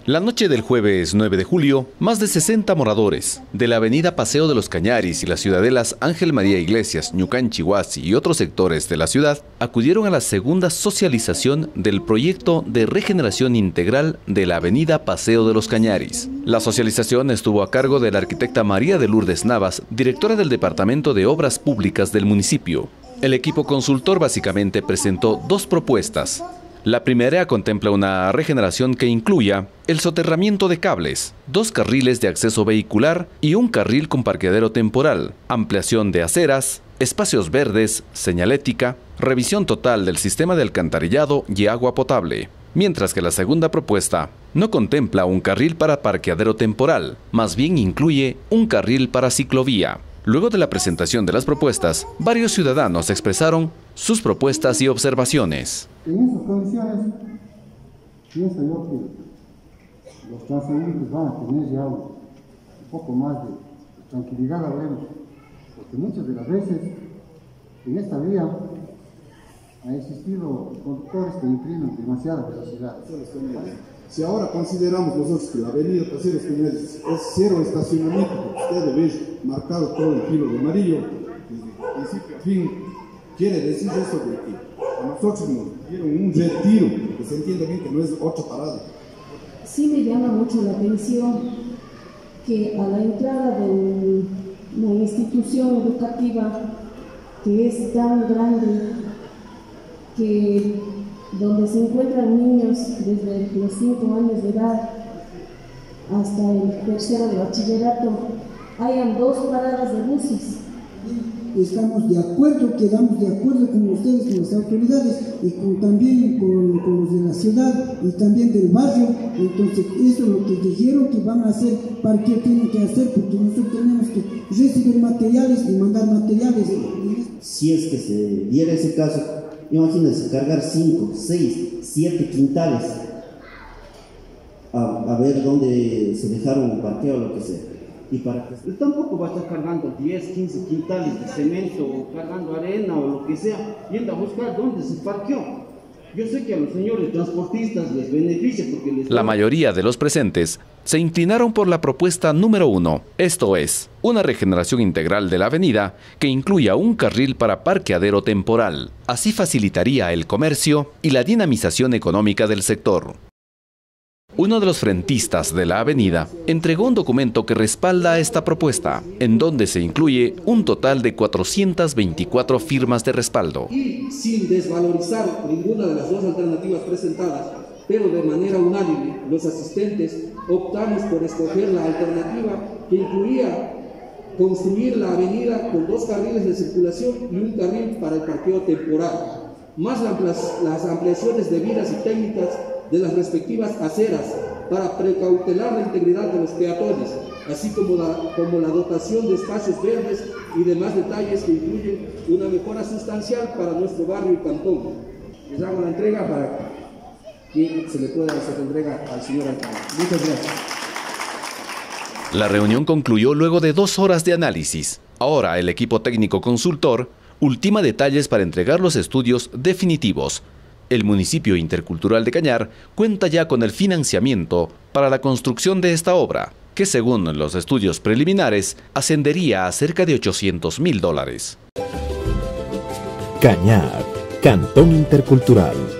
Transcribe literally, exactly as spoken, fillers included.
La noche del jueves nueve de julio, más de sesenta moradores de la avenida Paseo de los Cañaris y las ciudadelas Ángel María Iglesias, Ñucanchi, Huasi y otros sectores de la ciudad acudieron a la segunda socialización del proyecto de regeneración integral de la avenida Paseo de los Cañaris. La socialización estuvo a cargo de la arquitecta María de Lourdes Navas, directora del Departamento de Obras Públicas del municipio. El equipo consultor básicamente presentó dos propuestas. La primera contempla una regeneración que incluya el soterramiento de cables, dos carriles de acceso vehicular y un carril con parqueadero temporal, ampliación de aceras, espacios verdes, señalética, revisión total del sistema de alcantarillado y agua potable. Mientras que la segunda propuesta no contempla un carril para parqueadero temporal, más bien incluye un carril para ciclovía. Luego de la presentación de las propuestas, varios ciudadanos expresaron sus propuestas y observaciones. En esas condiciones, pienso yo que los transeúntes van a tener ya un poco más de tranquilidad al menos, porque muchas de las veces en esta vía ha existido conductores que imprimen demasiada velocidad. Si ahora consideramos nosotros que la avenida Paseo de los Cañaris es cero estacionamiento, porque ustedes ven marcado todo el filo de amarillo, desde principio a fin, quiere decir eso de que a nosotros nos dieron un retiro, que se entiende bien que no es ocho paradas. Sí me llama mucho la atención que a la entrada de una institución educativa que es tan grande, que donde se encuentran niños desde los cinco años de edad hasta el tercero de bachillerato, hayan dos paradas de buses. Estamos de acuerdo, quedamos de acuerdo con ustedes, con las autoridades y con, también con, con los de la ciudad y también del barrio. Entonces, eso es lo que dijeron que van a hacer, para qué tienen que hacer, porque nosotros tenemos que recibir materiales y mandar materiales. Si es que se diera ese caso, imagínense cargar cinco, seis, siete quintales a, a ver dónde se dejaron un parqueo o lo que sea. Y para que tampoco va a estar cargando diez, quince quintales de cemento o cargando arena o lo que sea, yendo a buscar dónde se parqueó. Yo sé que a los señores transportistas les beneficia porque les... La mayoría de los presentes se inclinaron por la propuesta número uno, esto es, una regeneración integral de la avenida que incluya un carril para parqueadero temporal. Así facilitaría el comercio y la dinamización económica del sector. Uno de los frentistas de la avenida entregó un documento que respalda esta propuesta, en donde se incluye un total de cuatrocientas veinticuatro firmas de respaldo. Y sin desvalorizar ninguna de las dos alternativas presentadas, pero de manera unánime, los asistentes optamos por escoger la alternativa que incluía construir la avenida con dos carriles de circulación y un carril para el parqueo temporal, más las ampliaciones debidas y técnicas de las respectivas aceras para precautelar la integridad de los peatones, así como la, como la dotación de espacios verdes y demás detalles que incluyen una mejora sustancial para nuestro barrio y cantón. Les hago la entrega para que se le pueda hacer entrega al señor alcalde. Muchas gracias. La reunión concluyó luego de dos horas de análisis. Ahora el equipo técnico consultor ultima detalles para entregar los estudios definitivos. El municipio intercultural de Cañar cuenta ya con el financiamiento para la construcción de esta obra, que según los estudios preliminares ascendería a cerca de ochocientos mil dólares. Cañar, Cantón Intercultural.